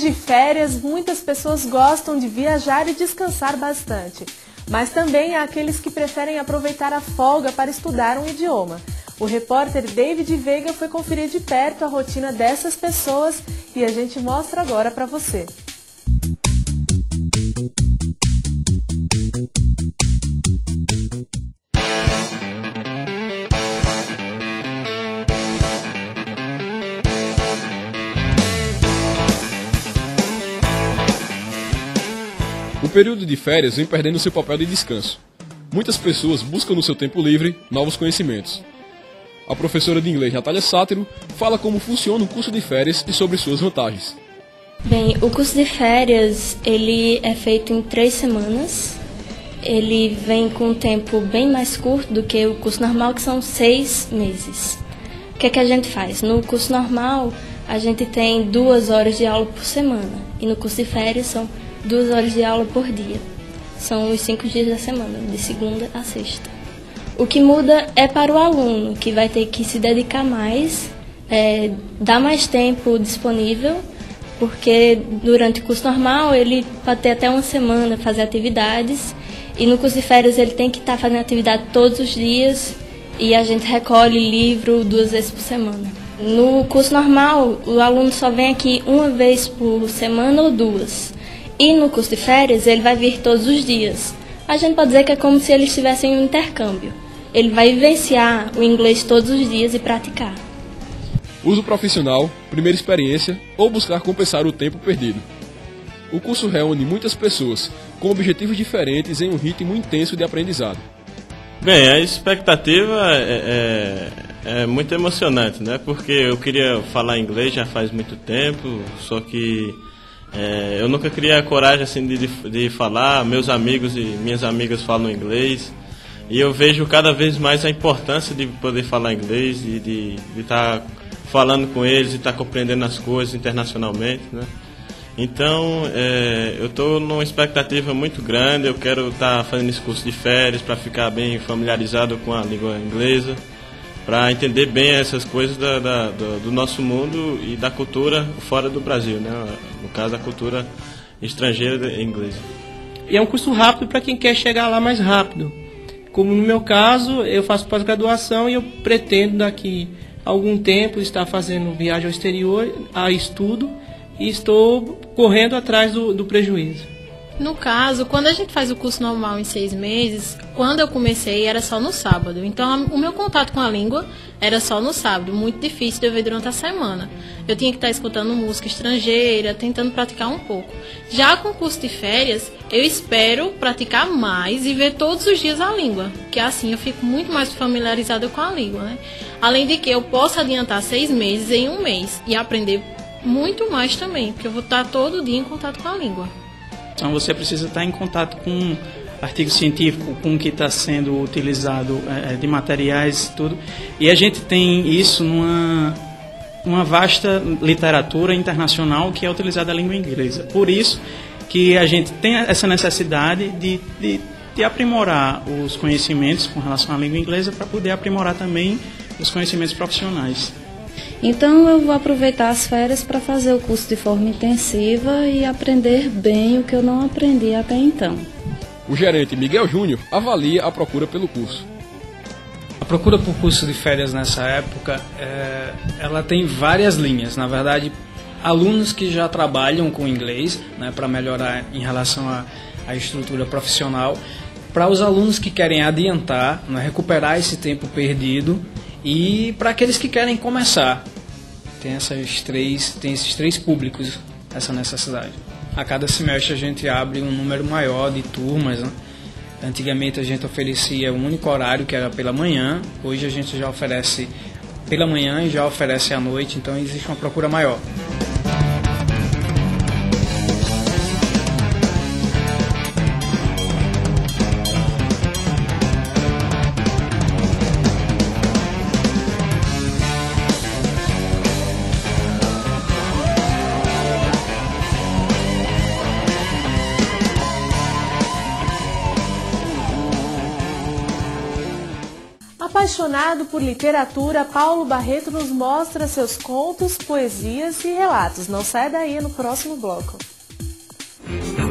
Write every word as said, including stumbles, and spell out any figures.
de férias, muitas pessoas gostam de viajar e descansar bastante. Mas também há aqueles que preferem aproveitar a folga para estudar um idioma. O repórter David Veiga foi conferir de perto a rotina dessas pessoas e a gente mostra agora para você. O período de férias vem perdendo seu papel de descanso. Muitas pessoas buscam no seu tempo livre novos conhecimentos. A professora de inglês Natália Sátiro fala como funciona o curso de férias e sobre suas vantagens. Bem, o curso de férias ele é feito em três semanas. Ele vem com um tempo bem mais curto do que o curso normal, que são seis meses. O que é que a gente faz? No curso normal, a gente tem duas horas de aula por semana. E no curso de férias são duas horas de aula por dia. São os cinco dias da semana, de segunda a sexta. O que muda é para o aluno, que vai ter que se dedicar mais, é, dar mais tempo disponível, porque durante o curso normal ele pode ter até uma semana fazer atividades, e no curso de férias ele tem que estar fazendo atividade todos os dias, e a gente recolhe livro duas vezes por semana. No curso normal, o aluno só vem aqui uma vez por semana ou duas. E no curso de férias, ele vai vir todos os dias. A gente pode dizer que é como se eles estivessem em um intercâmbio. Ele vai vivenciar o inglês todos os dias e praticar. Uso profissional, primeira experiência ou buscar compensar o tempo perdido. O curso reúne muitas pessoas com objetivos diferentes em um ritmo intenso de aprendizado. Bem, a expectativa é, é, é muito emocionante, né? Porque eu queria falar inglês já faz muito tempo, só que É, eu nunca criei a coragem assim, de, de falar. Meus amigos e minhas amigas falam inglês e eu vejo cada vez mais a importância de poder falar inglês e de estar falando com eles e estar compreendendo as coisas internacionalmente, né? Então é, eu estou numa expectativa muito grande. Eu quero estar fazendo esse curso de férias para ficar bem familiarizado com a língua inglesa, para entender bem essas coisas da, da, do, do nosso mundo e da cultura fora do Brasil, né? No caso, a cultura estrangeira inglesa. E é um curso rápido para quem quer chegar lá mais rápido. Como no meu caso, eu faço pós-graduação e eu pretendo daqui a algum tempo estar fazendo viagem ao exterior, a estudo, e estou correndo atrás do, do prejuízo. No caso, quando a gente faz o curso normal em seis meses, quando eu comecei era só no sábado. Então, o meu contato com a língua era só no sábado, muito difícil de eu ver durante a semana. Eu tinha que estar escutando música estrangeira, tentando praticar um pouco. Já com o curso de férias, eu espero praticar mais e ver todos os dias a língua, que assim eu fico muito mais familiarizada com a língua, né? Além de que eu posso adiantar seis meses em um mês e aprender muito mais também, porque eu vou estar todo dia em contato com a língua. Então você precisa estar em contato com artigo científico, com o que está sendo utilizado é, de materiais e tudo. E a gente tem isso numa uma vasta literatura internacional que é utilizada a língua inglesa. Por isso que a gente tem essa necessidade de, de, de aprimorar os conhecimentos com relação à língua inglesa para poder aprimorar também os conhecimentos profissionais. Então eu vou aproveitar as férias para fazer o curso de forma intensiva e aprender bem o que eu não aprendi até então. O gerente Miguel Júnior avalia a procura pelo curso. A procura por curso de férias nessa época, é, ela tem várias linhas. Na verdade, alunos que já trabalham com inglês, né, para melhorar em relação à, à estrutura profissional, para os alunos que querem adiantar, né, recuperar esse tempo perdido, e para aqueles que querem começar. Tem, essas três, tem esses três públicos, essa necessidade. A cada semestre a gente abre um número maior de turmas, né? Antigamente a gente oferecia um único horário, que era pela manhã. Hoje a gente já oferece pela manhã e já oferece à noite, então existe uma procura maior. A Apaixonado por literatura, Paulo Barreto nos mostra seus contos, poesias e relatos. Não sai daí no próximo bloco.